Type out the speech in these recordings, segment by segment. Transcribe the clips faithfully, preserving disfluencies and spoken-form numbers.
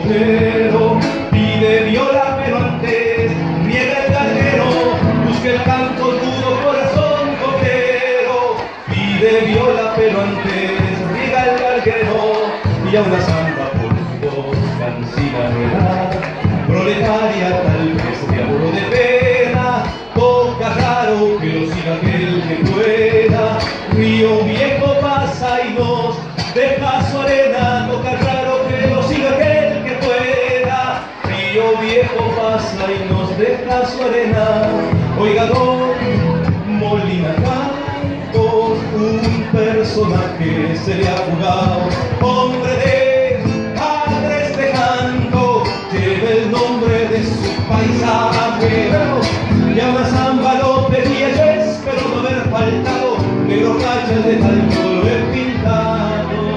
copero, pide viola pero antes niega el carguero, busca el canto duro corazón copero, pide viola pero antes niega el carguero, y a una samba por dos cancina rueda, proletaria tal vez de amor o de pena, toca raro que lo siga aquel que pueda, río viejo pasa y nos deja su arena, toca raro que lo siga aquel que pueda, río viejo pasa y nos deja su arena, oiga don Molina Campos, un personaje se le ha jugado, hombre de padres de canto, lleva el nombre de su paisaje, y a una samba lo pedía yo, espero no haber faltado, negro cachas de tal color he pintado.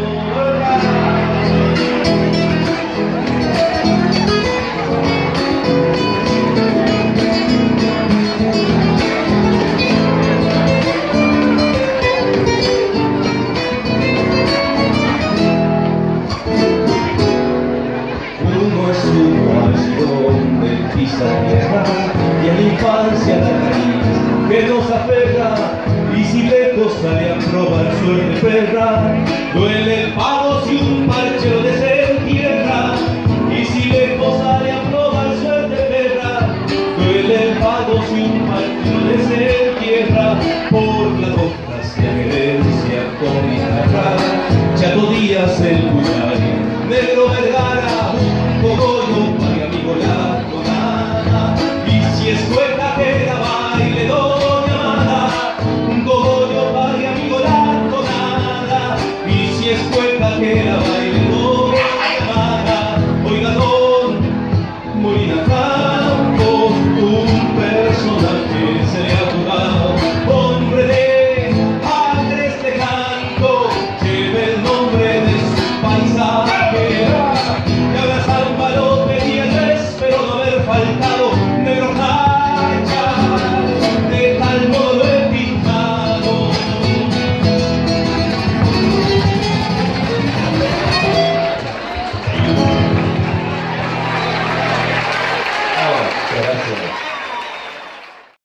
Uno es un pasión del pisa tierra y a la infancia la nariz que nos aferra, y si lejos sale a probar suerte perra, duele el pago si un parche lo desentierra, y si lejos sale a probar suerte perra, duele el pago si un parche lo desentierra, por las otras de herencia con guitarra, Chato Díaz el Cuyari, Negro Vergara, un cogollo para mi amigo la tonada, y si es cuenta que la baile doña Amada, un cogollo para mi amigo la tonada, y si es cuenta que la baile doña Amada, oiga don Molina Campos, un personaje se le ha jugado, hombre de padres de canto, lleva el nombre de su paisaje, y ahora samba lo pedía yo, espero no haber faltado, negro cacha, de tal modo lo he pintado. Oh, gracias.